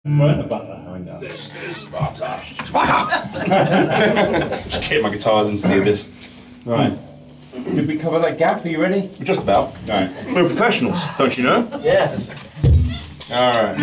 Burn a butler. I know. This is Sparta. Sparta! Just kick my guitars into the abyss. Right. Did we cover that gap? Are you ready? Just about. Right. We're professionals, don't you know? Yeah. Alright.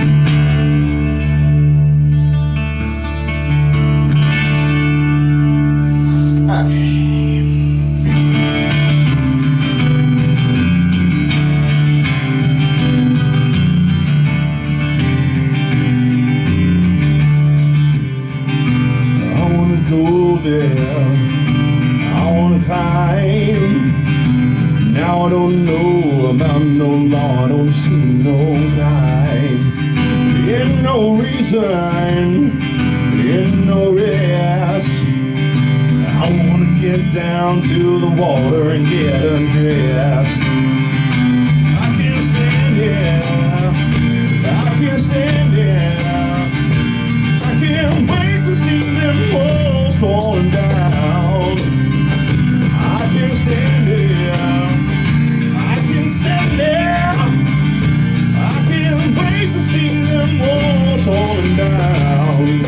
I wanna climb. Now I don't know about no law, I don't see no crime. Ain't no reason, ain't no rest. I wanna get down to the water and get undressed. I can't stand here, I can't stand here. I can't wait to see them walls falling down. I can stand here, I can stand there. I can't wait to see them walls falling down.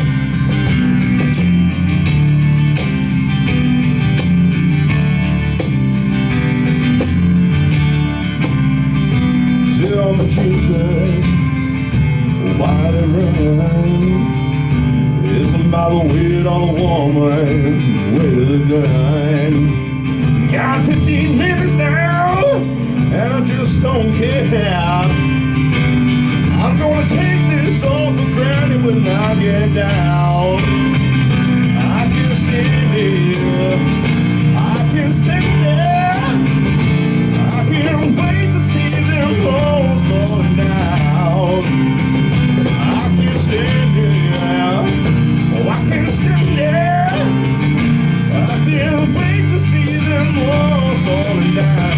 Tell me, Jesus, why they run? Isn't by the weight on the woman, weight of the gun. Got 15 minutes now, and I just don't care. I'm gonna take this all for granted when I get down. I can stand here, I can stand there. I can't wait to see them all falling down. I can stand here, oh, I can stand there. I can't wait to see them walls falling down.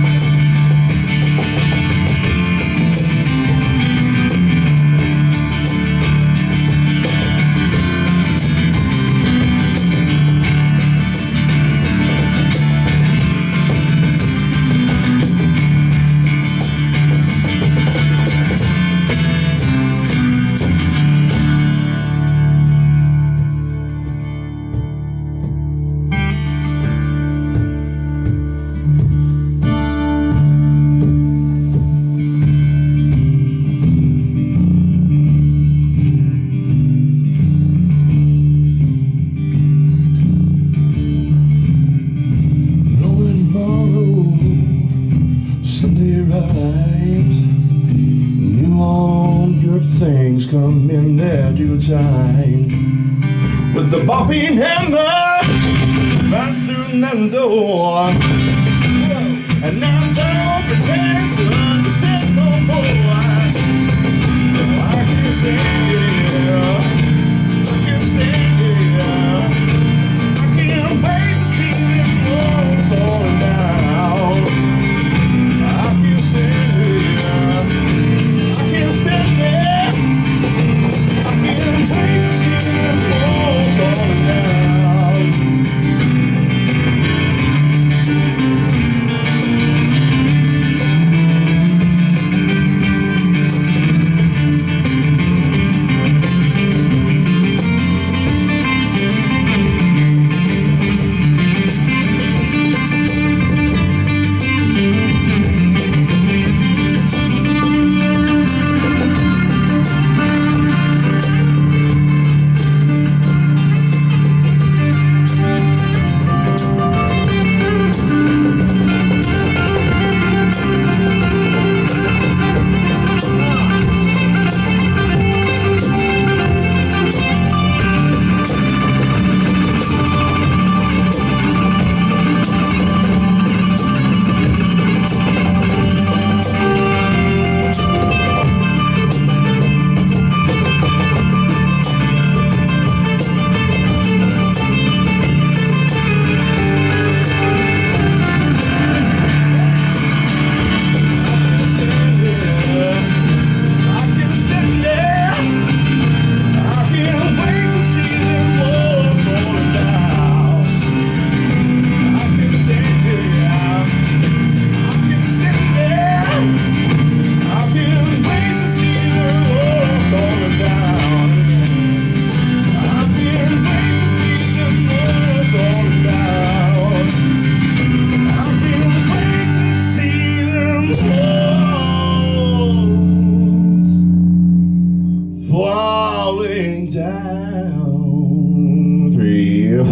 New all good things come in their due time. With the bopping hammer right through the door, and now don't pretend to understand no more. I can't stand here, I can't stand here. I can't wait to see them walls falling down. I can't stand here, I can't stand there. I can't wait to see them walls falling down.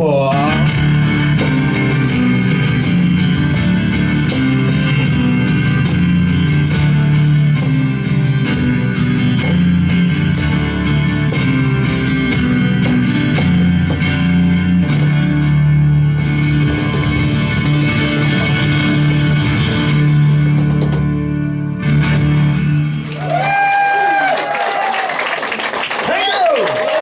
boy.